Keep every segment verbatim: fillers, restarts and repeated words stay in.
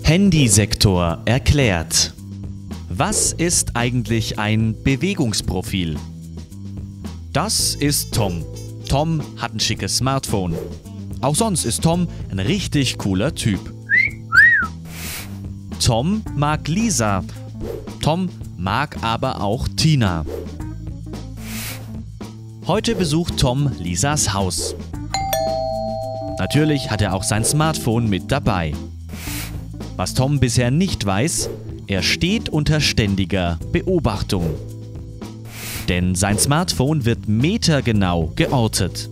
Handysektor erklärt. Was ist eigentlich ein Bewegungsprofil? Das ist Tom. Tom hat ein schickes Smartphone. Auch sonst ist Tom ein richtig cooler Typ. Tom mag Lisa. Tom mag aber auch Tina. Heute besucht Tom Lisas Haus. Natürlich hat er auch sein Smartphone mit dabei. Was Tom bisher nicht weiß, er steht unter ständiger Beobachtung. Denn sein Smartphone wird metergenau geortet.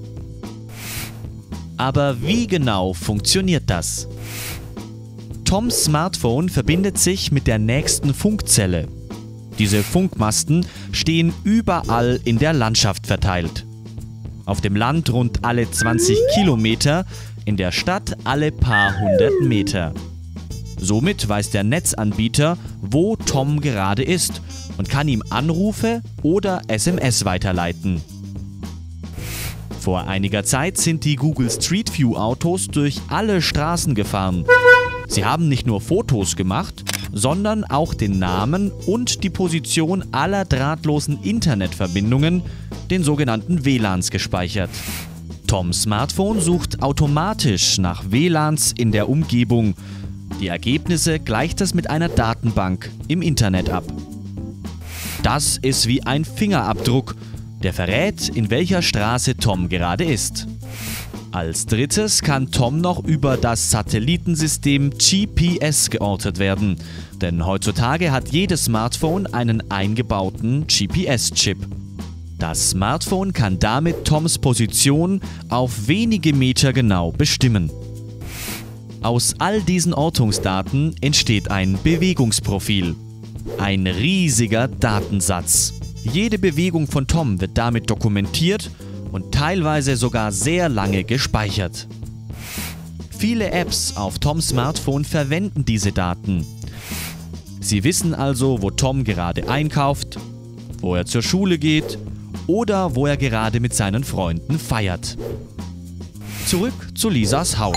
Aber wie genau funktioniert das? Toms Smartphone verbindet sich mit der nächsten Funkzelle. Diese Funkmasten stehen überall in der Landschaft verteilt. Auf dem Land rund alle zwanzig Kilometer, in der Stadt alle paar hundert Meter. Somit weiß der Netzanbieter, wo Tom gerade ist und kann ihm Anrufe oder S M S weiterleiten. Vor einiger Zeit sind die Google Street View Autos durch alle Straßen gefahren. Sie haben nicht nur Fotos gemacht, sondern auch den Namen und die Position aller drahtlosen Internetverbindungen, den sogenannten W L A Ns, gespeichert. Toms Smartphone sucht automatisch nach W L A Ns in der Umgebung. Die Ergebnisse gleicht es mit einer Datenbank im Internet ab. Das ist wie ein Fingerabdruck, der verrät, in welcher Straße Tom gerade ist. Als drittes kann Tom noch über das Satellitensystem G P S geortet werden, denn heutzutage hat jedes Smartphone einen eingebauten G P S-Chip. Das Smartphone kann damit Toms Position auf wenige Meter genau bestimmen. Aus all diesen Ortungsdaten entsteht ein Bewegungsprofil. Ein riesiger Datensatz. Jede Bewegung von Tom wird damit dokumentiert und teilweise sogar sehr lange gespeichert. Viele Apps auf Toms Smartphone verwenden diese Daten. Sie wissen also, wo Tom gerade einkauft, wo er zur Schule geht oder wo er gerade mit seinen Freunden feiert. Zurück zu Lisas Haus.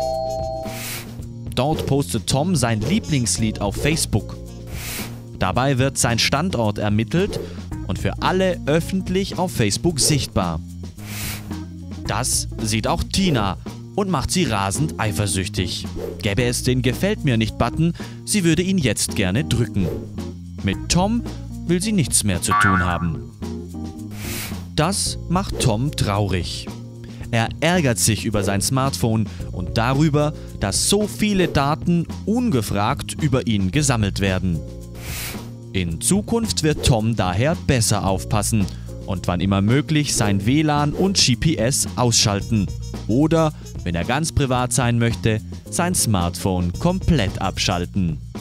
Dort postet Tom sein Lieblingslied auf Facebook. Dabei wird sein Standort ermittelt und für alle öffentlich auf Facebook sichtbar. Das sieht auch Tina und macht sie rasend eifersüchtig. Gäbe es den Gefällt mir nicht-Button, sie würde ihn jetzt gerne drücken. Mit Tom will sie nichts mehr zu tun haben. Das macht Tom traurig. Er ärgert sich über sein Smartphone und darüber, dass so viele Daten ungefragt über ihn gesammelt werden. In Zukunft wird Tom daher besser aufpassen und wann immer möglich sein W L A N und G P S ausschalten oder, wenn er ganz privat sein möchte, sein Smartphone komplett abschalten.